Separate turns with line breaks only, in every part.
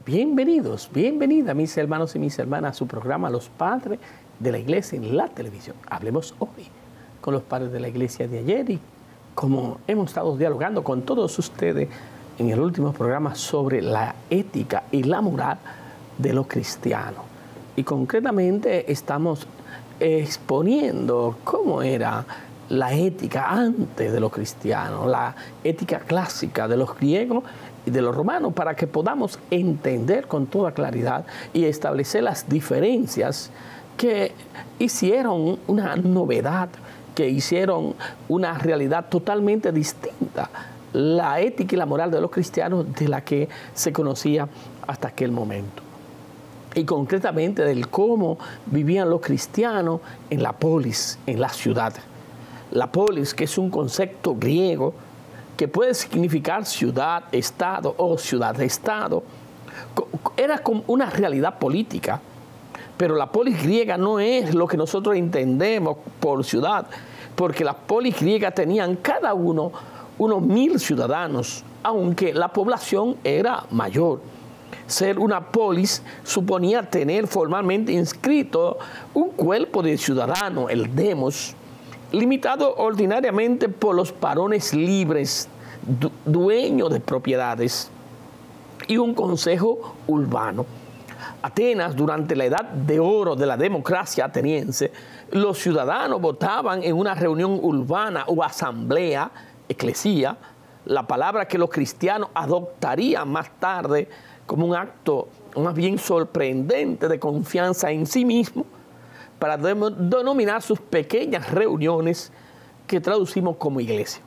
Bienvenidos, bienvenida mis hermanos y mis hermanas a su programa Los Padres de la Iglesia en la Televisión. Hablemos hoy con los padres de la Iglesia de ayer y como hemos estado dialogando con todos ustedes en el último programa sobre la ética y la moral de los cristianos. Y concretamente estamos exponiendo cómo era la ética antes de los cristianos, la ética clásica de los griegos y de los romanos, para que podamos entender con toda claridad y establecer las diferencias que hicieron una novedad, que hicieron una realidad totalmente distinta, la ética y la moral de los cristianos de la que se conocía hasta aquel momento. Y concretamente del cómo vivían los cristianos en la polis, en la ciudad. La polis, que es un concepto griego que puede significar ciudad-estado o ciudad-estado, era como una realidad política. Pero la polis griega no es lo que nosotros entendemos por ciudad, porque las polis griegas tenían cada uno unos 1000 ciudadanos, aunque la población era mayor. Ser una polis suponía tener formalmente inscrito un cuerpo de ciudadanos, el demos, limitado ordinariamente por los varones libres, dueños de propiedades, y un consejo urbano. Atenas, durante la edad de oro de la democracia ateniense, los ciudadanos votaban en una reunión urbana o asamblea, eclesía, la palabra que los cristianos adoptarían más tarde como un acto más bien sorprendente de confianza en sí mismo, para denominar sus pequeñas reuniones que traducimos como iglesia.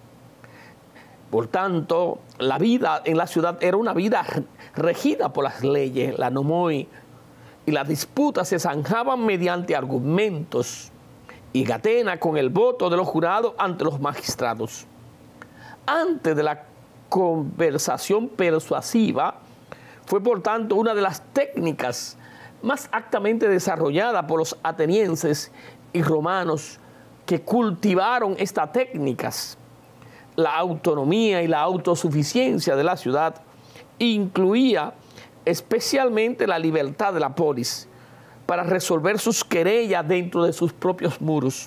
Por tanto, la vida en la ciudad era una vida regida por las leyes, la nomoi, y las disputas se zanjaban mediante argumentos y Atenas con el voto de los jurados ante los magistrados. Antes de la conversación persuasiva, fue por tanto una de las técnicas más actamente desarrollada por los atenienses y romanos que cultivaron estas técnicas. La autonomía y la autosuficiencia de la ciudad incluía especialmente la libertad de la polis para resolver sus querellas dentro de sus propios muros.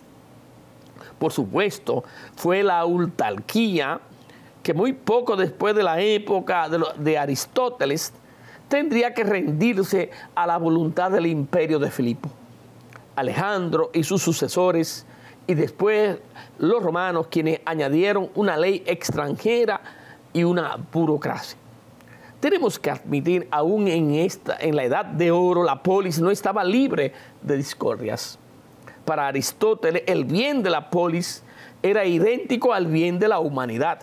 Por supuesto, fue la autarquía que muy poco después de la época de Aristóteles tendría que rendirse a la voluntad del imperio de Filipo. Alejandro y sus sucesores, y después los romanos, quienes añadieron una ley extranjera y una burocracia. Tenemos que admitir, aún en la edad de oro, la polis no estaba libre de discordias. Para Aristóteles, el bien de la polis era idéntico al bien de la humanidad.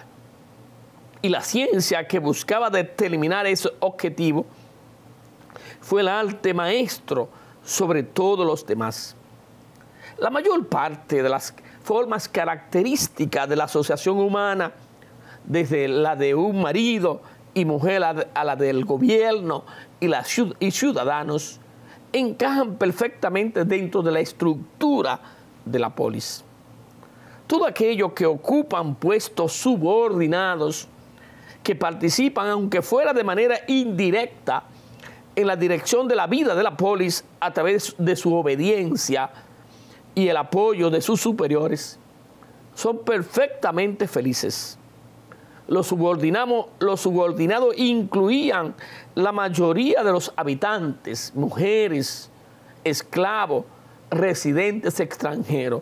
Y la ciencia que buscaba determinar ese objetivo fue el arte maestro sobre todos los demás. La mayor parte de las formas características de la asociación humana, desde la de un marido y mujer a la del gobierno y ciudadanos, encajan perfectamente dentro de la estructura de la polis. Todo aquello que ocupan puestos subordinados, que participan, aunque fuera de manera indirecta, en la dirección de la vida de la polis a través de su obediencia y el apoyo de sus superiores, son perfectamente felices. Los subordinados incluían la mayoría de los habitantes, mujeres, esclavos, residentes extranjeros.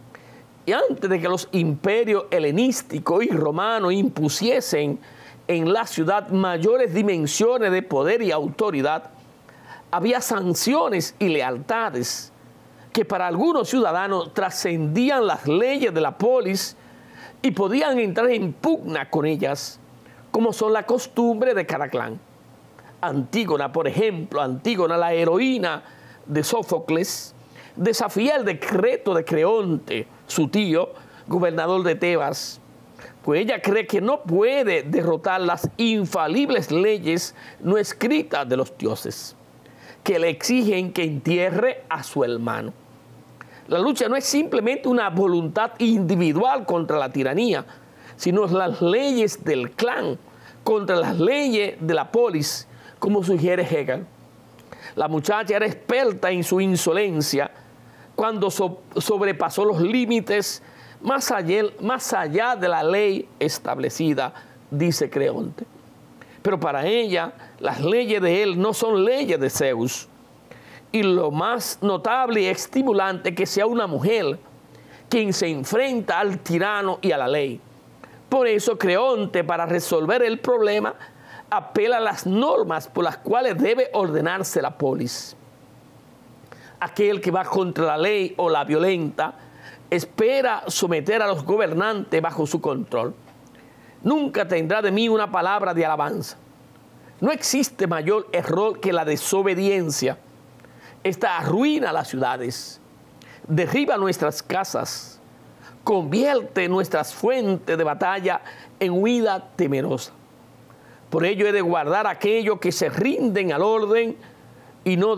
Y antes de que los imperios helenístico y romano impusiesen en la ciudad mayores dimensiones de poder y autoridad, había sanciones y lealtades que para algunos ciudadanos trascendían las leyes de la polis y podían entrar en pugna con ellas, como son la costumbre de cada clan. Antígona, por ejemplo, Antígona, la heroína de Sófocles, desafía el decreto de Creonte, su tío, gobernador de Tebas, pues ella cree que no puede derrotar las infalibles leyes no escritas de los dioses, que le exigen que entierre a su hermano. La lucha no es simplemente una voluntad individual contra la tiranía, sino las leyes del clan contra las leyes de la polis, como sugiere Hegel. La muchacha era experta en su insolencia cuando sobrepasó los límites más allá de la ley establecida, dice Creonte. Pero para ella, las leyes de él no son leyes de Zeus. Y lo más notable y estimulante es que sea una mujer quien se enfrenta al tirano y a la ley. Por eso Creonte, para resolver el problema, apela a las normas por las cuales debe ordenarse la polis. Aquel que va contra la ley o la violenta espera someter a los gobernantes bajo su control. Nunca tendrá de mí una palabra de alabanza. No existe mayor error que la desobediencia. Esta arruina las ciudades, derriba nuestras casas, convierte nuestras fuentes de batalla en huida temerosa. Por ello he de guardar aquellos que se rinden al orden y no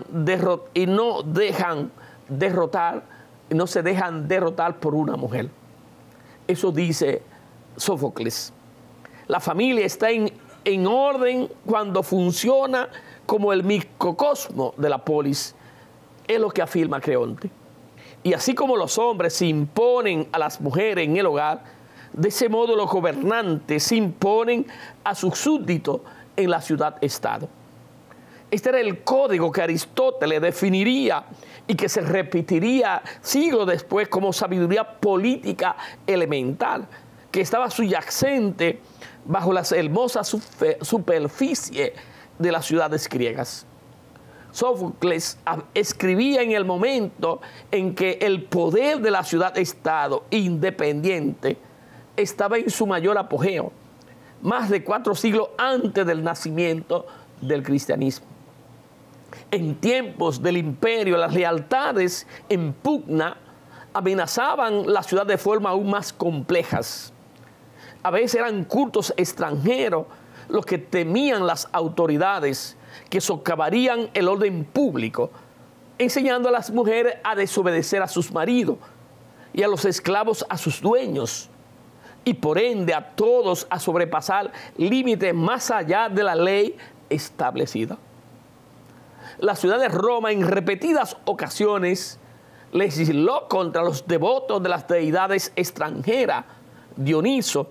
se dejan derrotar por una mujer. Eso dice Sófocles. La familia está en orden cuando funciona como el microcosmo de la polis, es lo que afirma Creonte. Y así como los hombres se imponen a las mujeres en el hogar, de ese modo los gobernantes se imponen a sus súbditos en la ciudad-estado. Este era el código que Aristóteles definiría y que se repetiría siglos después como sabiduría política elemental, que estaba subyacente bajo las hermosas superficie de las ciudades griegas. Sófocles escribía en el momento en que el poder de la ciudad-estado independiente estaba en su mayor apogeo, más de 4 siglos antes del nacimiento del cristianismo. En tiempos del imperio, las lealtades en pugna amenazaban la ciudad de forma aún más complejas. A veces eran cultos extranjeros los que temían las autoridades que socavarían el orden público, enseñando a las mujeres a desobedecer a sus maridos y a los esclavos a sus dueños, y por ende a todos a sobrepasar límites más allá de la ley establecida. La ciudad de Roma en repetidas ocasiones legisló contra los devotos de las deidades extranjeras, Dionisio,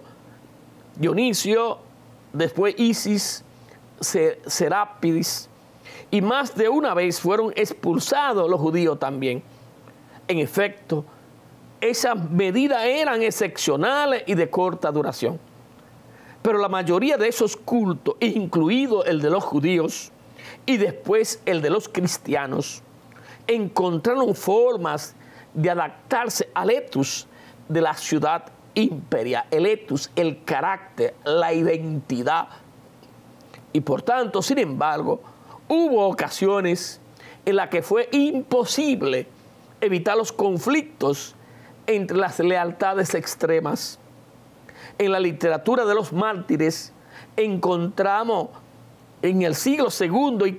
después Isis, Serápidis, y más de una vez fueron expulsados los judíos también. En efecto, esas medidas eran excepcionales y de corta duración. Pero la mayoría de esos cultos, incluido el de los judíos y después el de los cristianos, encontraron formas de adaptarse al etos de la ciudad imperial, el etos, el carácter, la identidad. Y por tanto, sin embargo, hubo ocasiones en las que fue imposible evitar los conflictos entre las lealtades extremas. En la literatura de los mártires encontramos en el siglo II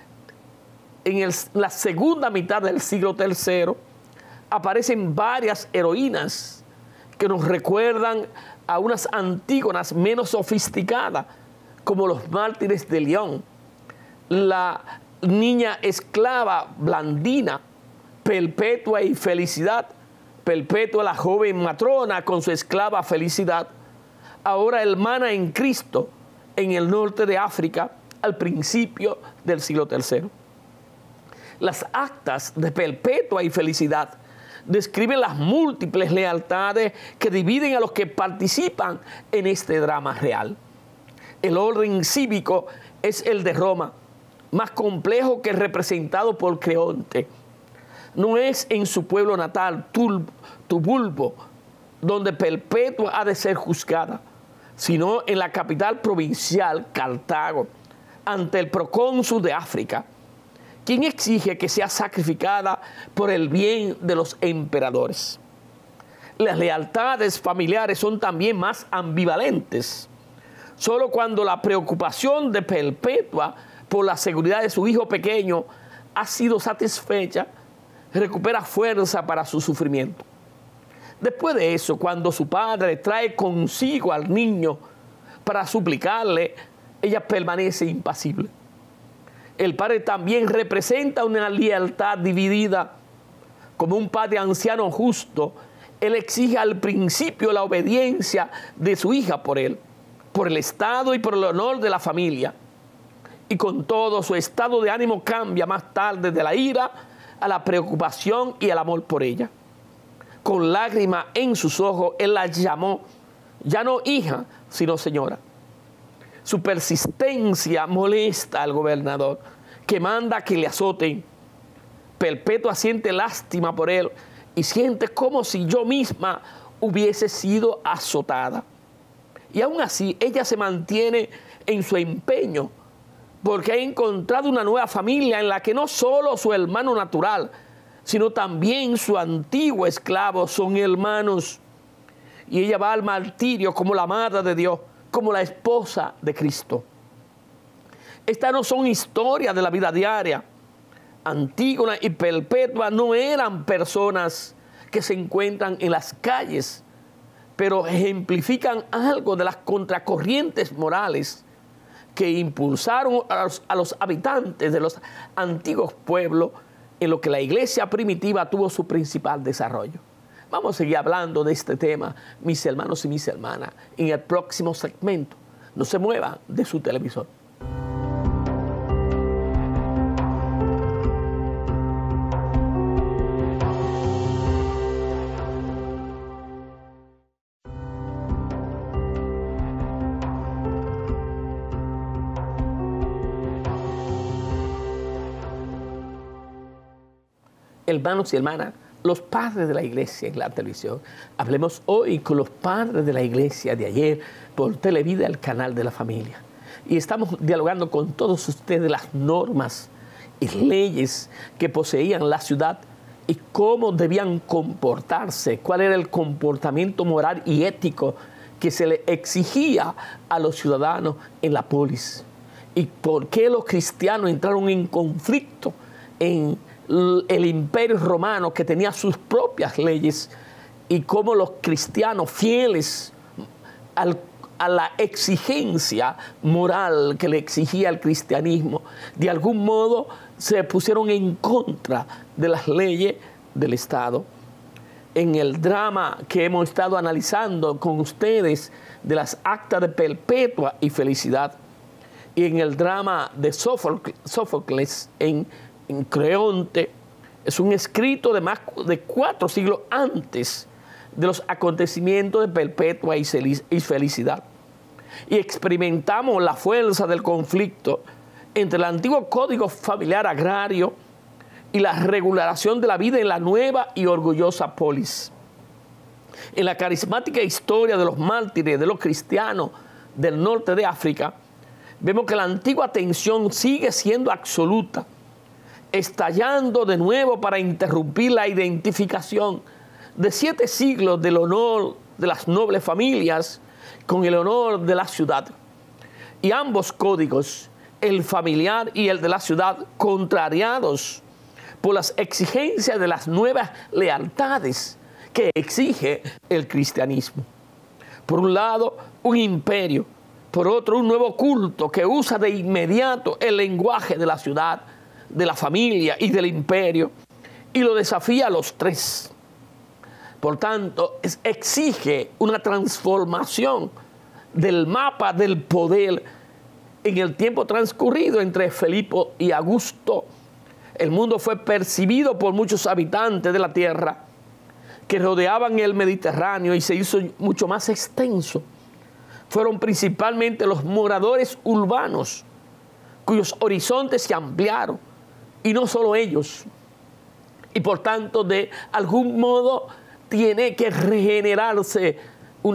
y la segunda mitad del siglo III aparecen varias heroínas que nos recuerdan a unas Antígonas menos sofisticadas, como los mártires de León, la niña esclava Blandina, Perpetua y Felicidad, Perpetua la joven matrona con su esclava Felicidad, ahora hermana en Cristo en el norte de África al principio del siglo III. Las actas de Perpetua y Felicidad describen las múltiples lealtades que dividen a los que participan en este drama real. El orden cívico es el de Roma, más complejo que el representado por Creonte. No es en su pueblo natal, Tubulbo, donde Perpetua ha de ser juzgada, sino en la capital provincial, Cartago, ante el procónsul de África, quien exige que sea sacrificada por el bien de los emperadores. Las lealtades familiares son también más ambivalentes. Solo cuando la preocupación de Perpetua por la seguridad de su hijo pequeño ha sido satisfecha, recupera fuerza para su sufrimiento. Después de eso, cuando su padre trae consigo al niño para suplicarle, ella permanece impasible. El padre también representa una lealtad dividida. Como un padre anciano justo, él exige al principio la obediencia de su hija por él, por el estado y por el honor de la familia. Y con todo, su estado de ánimo cambia más tarde de la ira a la preocupación y al amor por ella. Con lágrimas en sus ojos, él la llamó, ya no hija, sino señora. Su persistencia molesta al gobernador, que manda que le azoten. Perpetua siente lástima por él y siente como si yo misma hubiese sido azotada. Y aún así, ella se mantiene en su empeño, porque ha encontrado una nueva familia en la que no solo su hermano natural, sino también su antiguo esclavo son hermanos. Y ella va al martirio como la madre de Dios, como la esposa de Cristo. Estas no son historias de la vida diaria. Antígona y Perpetua no eran personas que se encuentran en las calles, pero ejemplifican algo de las contracorrientes morales que impulsaron a los habitantes de los antiguos pueblos en lo que la iglesia primitiva tuvo su principal desarrollo. Vamos a seguir hablando de este tema, mis hermanos y mis hermanas, en el próximo segmento. No se muevan de su televisor. Hermanos y hermanas, los padres de la iglesia en la televisión. Hablemos hoy con los padres de la iglesia de ayer por Televida, el canal de la familia. Y estamos dialogando con todos ustedes las normas y leyes que poseían la ciudad y cómo debían comportarse, cuál era el comportamiento moral y ético que se le exigía a los ciudadanos en la polis. Y por qué los cristianos entraron en conflicto en el imperio romano, que tenía sus propias leyes, y cómo los cristianos fieles a la exigencia moral que le exigía el cristianismo, de algún modo se pusieron en contra de las leyes del Estado. En el drama que hemos estado analizando con ustedes de las actas de Perpetua y Felicidad, y en el drama de Sófocles en Creonte, es un escrito de más de 4 siglos antes de los acontecimientos de Perpetua y Felicidad. Y experimentamos la fuerza del conflicto entre el antiguo código familiar agrario y la regulación de la vida en la nueva y orgullosa polis. En la carismática historia de los mártires de los cristianos del norte de África, vemos que la antigua tensión sigue siendo absoluta, estallando de nuevo para interrumpir la identificación de 7 siglos del honor de las nobles familias con el honor de la ciudad. Y ambos códigos, el familiar y el de la ciudad, contrariados por las exigencias de las nuevas lealtades que exige el cristianismo. Por un lado, un imperio, por otro, un nuevo culto que usa de inmediato el lenguaje de la ciudad, de la familia y del imperio, y lo desafía a los 3. Por tanto, exige una transformación del mapa del poder en el tiempo transcurrido entre Felipe y Augusto. El mundo fue percibido por muchos habitantes de la tierra que rodeaban el Mediterráneo y se hizo mucho más extenso. Fueron principalmente los moradores urbanos cuyos horizontes se ampliaron, y no solo ellos. Y por tanto, de algún modo, tiene que regenerarse un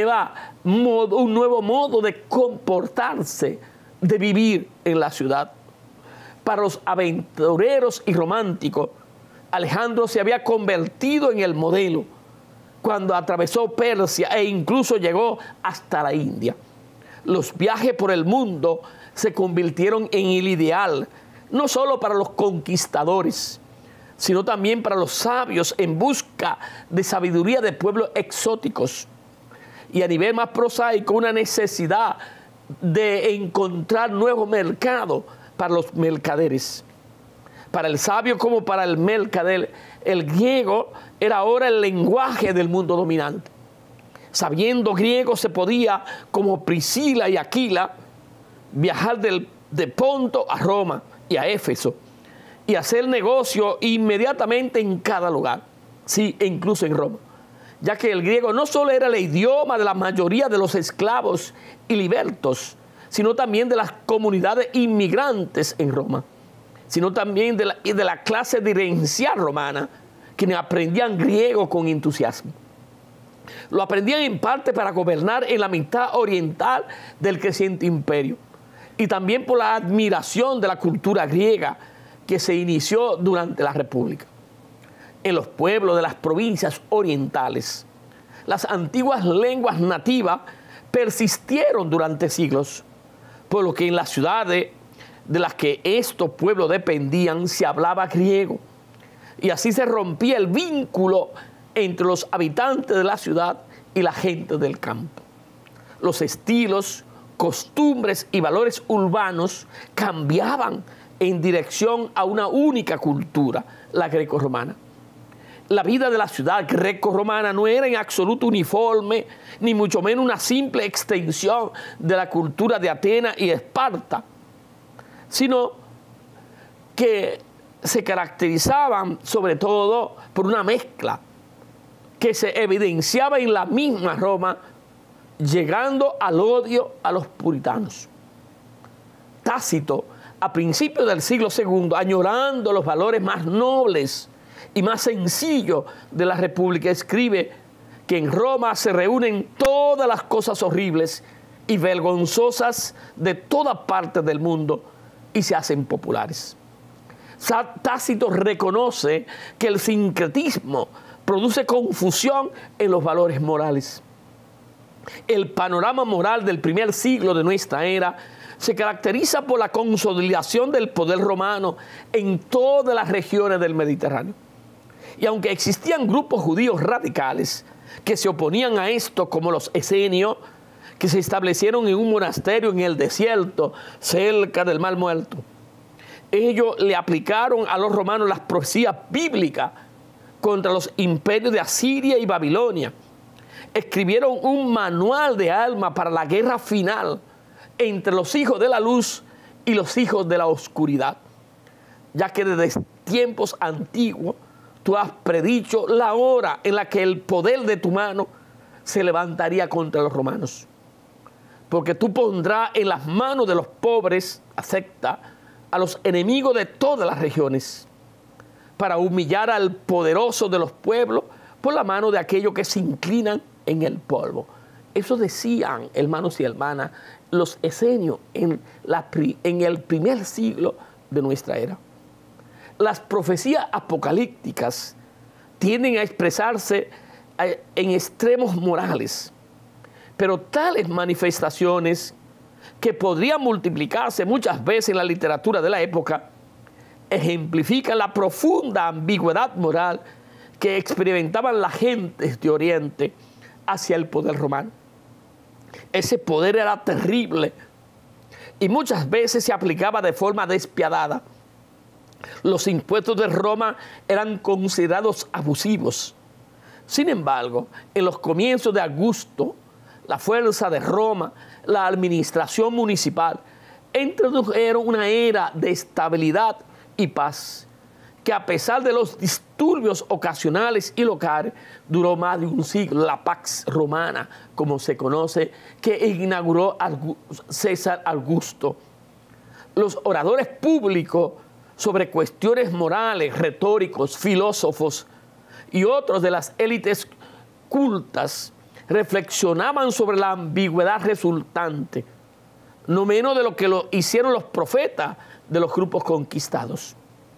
nuevo modo de comportarse, de vivir en la ciudad. Para los aventureros y románticos, Alejandro se había convertido en el modelo cuando atravesó Persia e incluso llegó hasta la India. Los viajes por el mundo se convirtieron en el ideal, no solo para los conquistadores, sino también para los sabios en busca de sabiduría de pueblos exóticos. Y a nivel más prosaico, una necesidad de encontrar nuevos mercados para los mercaderes. Para el sabio como para el mercader, el griego era ahora el lenguaje del mundo dominante. Sabiendo griego se podía, como Priscila y Aquila, viajar de Ponto a Roma y a Éfeso y hacer negocio inmediatamente en cada lugar, sí, e incluso en Roma, ya que el griego no solo era el idioma de la mayoría de los esclavos y libertos, sino también de las comunidades inmigrantes en Roma, sino también de la clase dirigencial romana, quienes aprendían griego con entusiasmo. Lo aprendían en parte para gobernar en la mitad oriental del creciente imperio y también por la admiración de la cultura griega que se inició durante la República. En los pueblos de las provincias orientales, las antiguas lenguas nativas persistieron durante siglos, por lo que en las ciudades de las que estos pueblos dependían se hablaba griego, y así se rompía el vínculo entre los habitantes de la ciudad y la gente del campo. Los estilos, costumbres y valores urbanos cambiaban en dirección a una única cultura, la grecorromana. La vida de la ciudad grecorromana no era en absoluto uniforme, ni mucho menos una simple extensión de la cultura de Atenas y Esparta, sino que se caracterizaban sobre todo por una mezcla que se evidenciaba en la misma Roma, llegando al odio a los puritanos. Tácito, a principios del siglo II, añorando los valores más nobles y más sencillos de la República, escribe que en Roma se reúnen todas las cosas horribles y vergonzosas de todas partes del mundo y se hacen populares. Tácito reconoce que el sincretismo produce confusión en los valores morales. El panorama moral del primer siglo de nuestra era se caracteriza por la consolidación del poder romano en todas las regiones del Mediterráneo. Y aunque existían grupos judíos radicales que se oponían a esto, como los esenios, que se establecieron en un monasterio en el desierto, cerca del Mar Muerto, ellos le aplicaron a los romanos las profecías bíblicas contra los imperios de Asiria y Babilonia. Escribieron un manual de armas para la guerra final entre los hijos de la luz y los hijos de la oscuridad, ya que desde tiempos antiguos tú has predicho la hora en la que el poder de tu mano se levantaría contra los romanos. Porque tú pondrás en las manos de los pobres, acepta, a los enemigos de todas las regiones, para humillar al poderoso de los pueblos por la mano de aquellos que se inclinan en el polvo. Eso decían, hermanos y hermanas, los esenios en el primer siglo de nuestra era. Las profecías apocalípticas tienden a expresarse en extremos morales, pero tales manifestaciones, que podrían multiplicarse muchas veces en la literatura de la época, ejemplifican la profunda ambigüedad moral que experimentaban las gentes de Oriente hacia el poder romano. Ese poder era terrible y muchas veces se aplicaba de forma despiadada. Los impuestos de Roma eran considerados abusivos. Sin embargo, en los comienzos de Augusto, la fuerza de Roma, la administración municipal, introdujeron una era de estabilidad y paz, que a pesar de los disturbios ocasionales y locales, duró más de un siglo. La Pax Romana, como se conoce, que inauguró César Augusto. Los oradores públicos sobre cuestiones morales, retóricos, filósofos y otros de las élites cultas reflexionaban sobre la ambigüedad resultante, no menos de lo que lo hicieron los profetas de los grupos conquistados.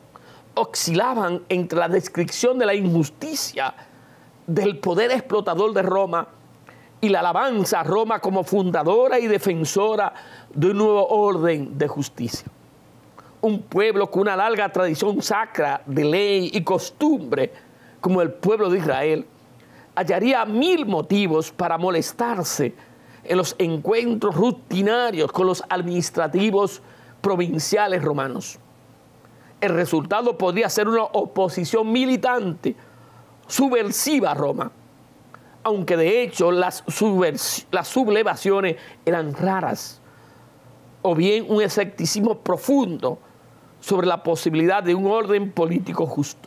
Oscilaban entre la descripción de la injusticia del poder explotador de Roma y la alabanza a Roma como fundadora y defensora de un nuevo orden de justicia. Un pueblo con una larga tradición sacra de ley y costumbre, como el pueblo de Israel, hallaría 1000 motivos para molestarse en los encuentros rutinarios con los administrativos provinciales romanos. El resultado podría ser una oposición militante, subversiva a Roma, aunque de hecho las sublevaciones eran raras, o bien un escepticismo profundo sobre la posibilidad de un orden político justo.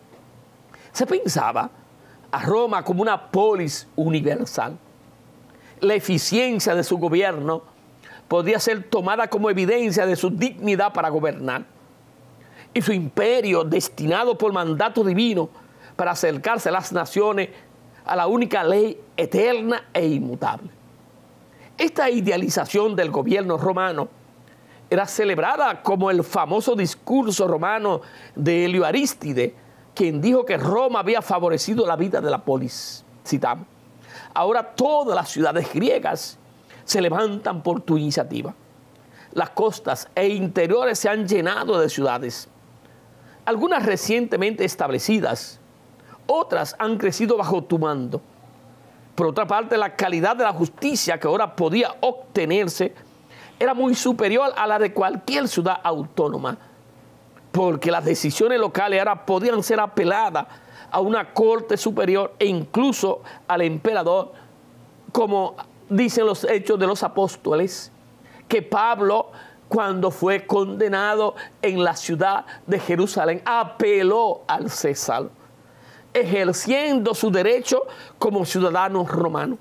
Se pensaba a Roma como una polis universal. La eficiencia de su gobierno podía ser tomada como evidencia de su dignidad para gobernar, y su imperio, destinado por mandato divino para acercarse a las naciones a la única ley eterna e inmutable. Esta idealización del gobierno romano era celebrada como el famoso discurso romano de Helio Arístide, quien dijo que Roma había favorecido la vida de la polis. Citamos: ahora todas las ciudades griegas se levantan por tu iniciativa. Las costas e interiores se han llenado de ciudades, algunas recientemente establecidas, otras han crecido bajo tu mando. Por otra parte, la calidad de la justicia que ahora podía obtenerse era muy superior a la de cualquier ciudad autónoma, porque las decisiones locales ahora podían ser apeladas a una corte superior e incluso al emperador, como dicen los Hechos de los Apóstoles, que Pablo, cuando fue condenado en la ciudad de Jerusalén, apeló al César, ejerciendo su derecho como ciudadano romano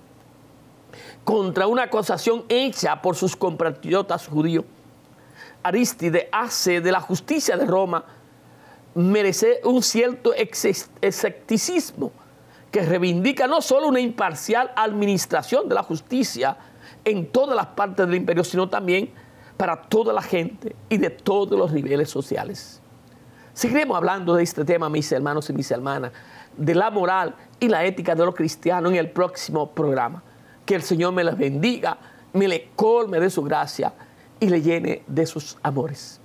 contra una acusación hecha por sus compatriotas judíos. Arístide hace de la justicia de Roma merece un cierto escepticismo que reivindica no solo una imparcial administración de la justicia en todas las partes del imperio, sino también para toda la gente y de todos los niveles sociales. Seguiremos hablando de este tema, mis hermanos y mis hermanas, de la moral y la ética de los cristianos en el próximo programa. Que el Señor me les bendiga, me le colme de su gracia y le llene de sus amores.